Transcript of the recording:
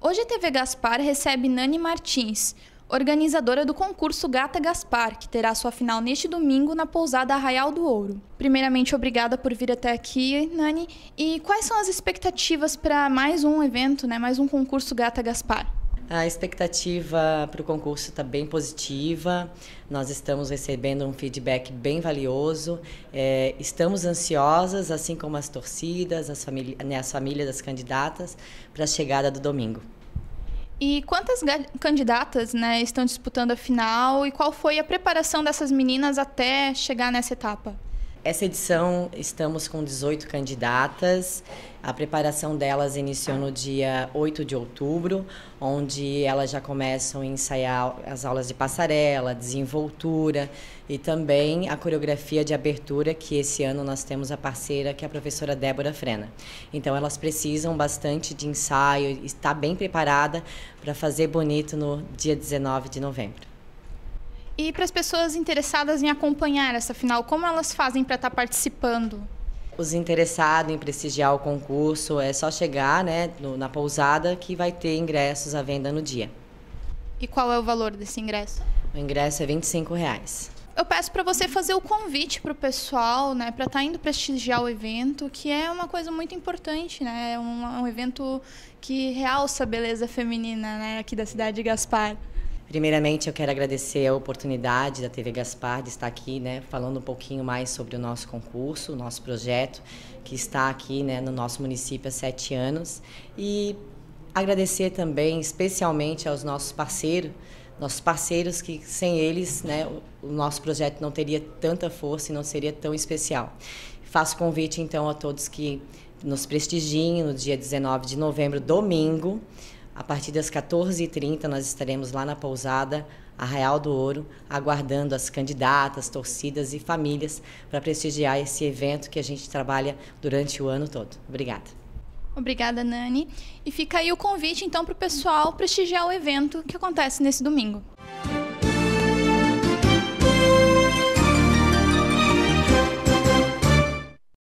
Hoje a TV Gaspar recebe Nani Martins, organizadora do concurso Gata Gaspar, que terá sua final neste domingo na pousada Arraial do Ouro. Primeiramente, obrigada por vir até aqui, Nani. E quais são as expectativas para mais um evento, mais um concurso Gata Gaspar? A expectativa para o concurso está bem positiva, nós estamos recebendo um feedback bem valioso, estamos ansiosas, assim como as torcidas, as famílias das candidatas, para a chegada do domingo. E quantas candidatas estão disputando a final e qual foi a preparação dessas meninas até chegar nessa etapa? Essa edição estamos com 18 candidatas, a preparação delas iniciou no dia 8 de outubro, onde elas já começam a ensaiar as aulas de passarela, desenvoltura e também a coreografia de abertura, que esse ano nós temos a parceira, que é a professora Débora Frena. Então elas precisam bastante de ensaio e estar bem preparada para fazer bonito no dia 19 de novembro. E para as pessoas interessadas em acompanhar essa final, como elas fazem para estar participando? Os interessados em prestigiar o concurso é só chegar na pousada que vai ter ingressos à venda no dia. E qual é o valor desse ingresso? O ingresso é R$ 25. Eu peço para você fazer o convite para o pessoal, para estar indo prestigiar o evento, que é uma coisa muito importante, É um evento que realça a beleza feminina, aqui da cidade de Gaspar. Primeiramente, eu quero agradecer a oportunidade da TV Gaspar de estar aqui, falando um pouquinho mais sobre o nosso concurso, o nosso projeto, que está aqui, no nosso município há 7 anos. E agradecer também, especialmente, aos nossos parceiros que sem eles, o nosso projeto não teria tanta força e não seria tão especial. Faço convite, então, a todos que nos prestigiem no dia 19 de novembro, domingo. A partir das 14h30 nós estaremos lá na pousada Arraial do Ouro, aguardando as candidatas, torcidas e famílias para prestigiar esse evento que a gente trabalha durante o ano todo. Obrigada. Obrigada, Nani. E fica aí o convite, então, para o pessoal prestigiar o evento que acontece nesse domingo.